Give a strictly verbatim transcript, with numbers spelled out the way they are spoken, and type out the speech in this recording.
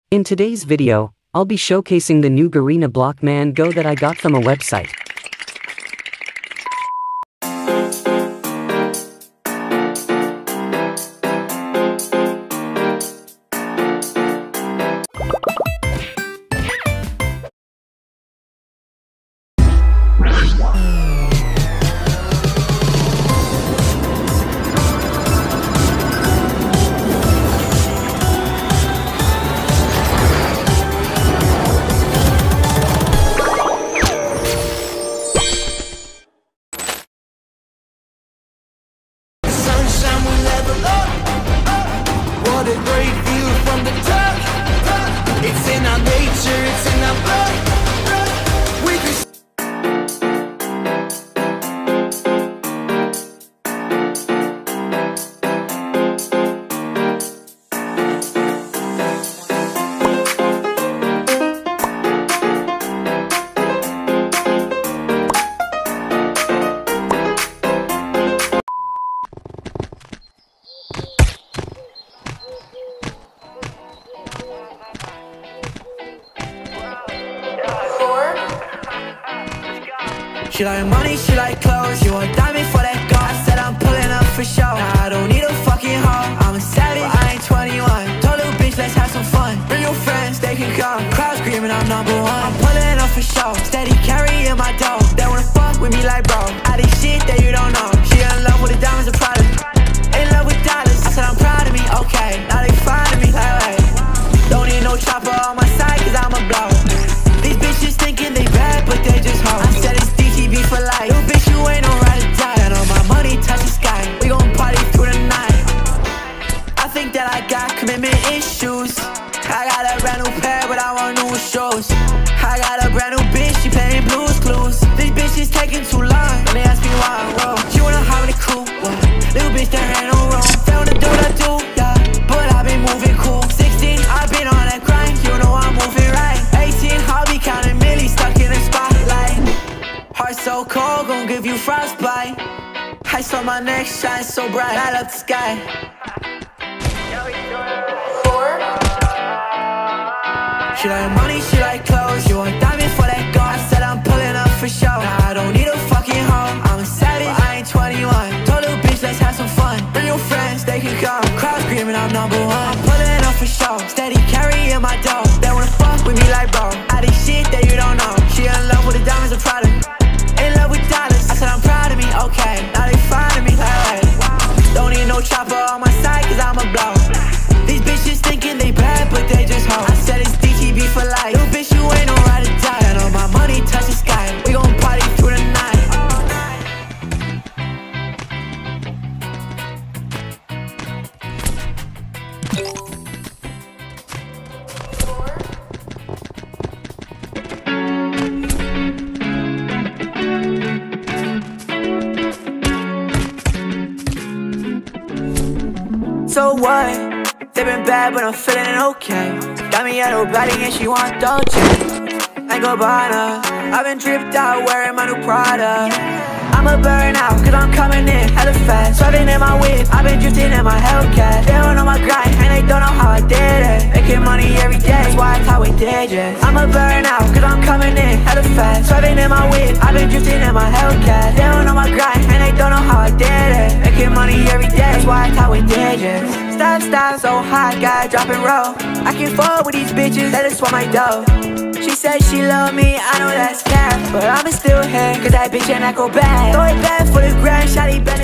In today's video, I'll be showcasing the new GARENA Blockman Go that I got from a website. She like money, she like clothes. You want diamond for that gold? I said I'm pulling up for show. Nah, I don't need a fucking hoe. I'm a savage, I ain't twenty-one. Told little bitch, let's have some fun. Bring your friends, they can come. Crowd screaming, I'm number one. I'm pulling up for show. Steady carrying my dough. They wanna fuck with me like bro. I did shit that you don't know. She in love with the diamonds and product. In love with dollars. I said I'm proud of me, okay. Now they finding me like, hey. Don't need no chopper on my side, cause I'm a blow. These bitches thinking they bad, but they just hoes. I said it's be for life. Little bitch, you ain't no ride or die. And all my money touch the sky. We gon' party through the night. I think that I got commitment issues. I got a brand new pair, but I want new shoes. I got a brand new bitch, she playing Blues Clues. This bitch is taking too long. And they ask me why, whoa. She wanna hop in the coupe, what? Little bitch, there ain't no room. They wanna do what I do, yeah. But I've been moving cool. Sixteen, I've been on that grind. You know I'm moving right. Eighteen, I'll be counting millies, stuck in the spotlight. Heart so cold, gon' give you frostbite. I saw my neck shine so bright, light up the sky. She like money, she like clothes. You want diamond for that gold? I said I'm pulling up for show. Nah, I don't need a fucking hoe. I'm a savage, I ain't twenty-one. Told little bitch, let's have some fun. Bring your friends, they can come. Crowd screaming, I'm number one. I'm pulling up for show. Steady carrying my dough. They wanna fuck with me like bro. I did shit that you don't know. She in love with the diamonds and product. In love with dollars. I said I'm proud of me, okay. Now they finding me like, hey. Don't need no chopper on my side, cause I'm a blow. These bitches thinking they bad, but they just hoes. I said it's D T B for life. Little bitch, you ain't no ride or die. And all my money touch the sky. We gon' party through the night. So what? They been bad, but I'm feeling okay. Got me at her body and she want Dolce and Gabbana. I've been dripped out wearing my new Prada. I'ma burn out, cause I'm coming in hella fast. Swerving in my whip, I've been drifting in my Hellcat. They don't know my grind, and they don't know how I did it. Making money every day, that's why I talk with digits. I'ma burn out, cause I'm coming in hella fast. Swerving in my whip, I've been drifting in my Hellcat. They don't know my grind, and they don't know how I did it. Making money every day, that's why I talk with digits. Stop, stop, so hot, gotta drop and roll. I can fall with these bitches, that is want my dough. She said she love me, I know that's cap. But I'ma still here, cause that bitch ain't not go back. Throw it back for the grand, shawty back.